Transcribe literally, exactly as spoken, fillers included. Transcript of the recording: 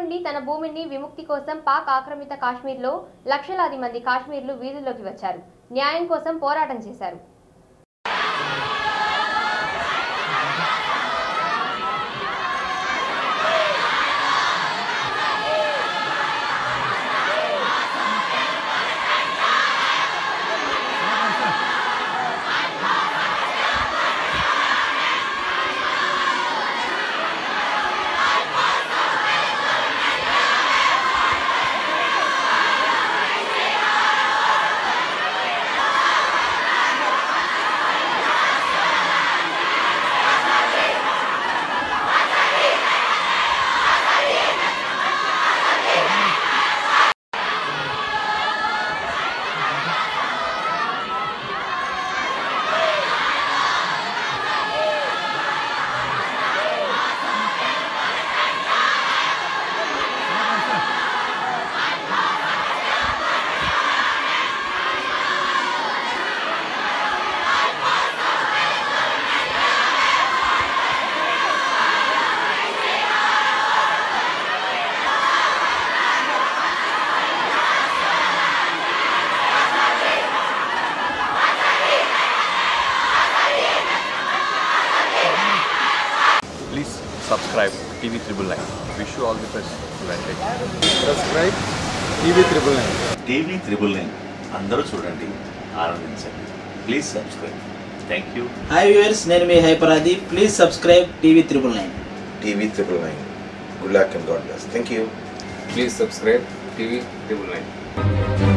నుండి తన భూమిని విముక్తి కోసం పాక్ ఆక్రమిత కాశ్మీర్లో లక్షలాది మంది కాశ్మీర్లు వీధుల్లోకి వచ్చారు. న్యాయం కోసం పోరాటం చేశారు. Please subscribe T V Triple Nine. Wish you all the best. Subscribe T V Triple Nine. T V Triple Nine. అందరూ చూడండి, ఆనందించండి. Please subscribe. Thank you. Hi viewers, నేను మీ Hyper Aadi. Please subscribe T V Triple Nine. T V Triple Nine. Good luck and God bless. Thank you. Please subscribe T V Triple Nine.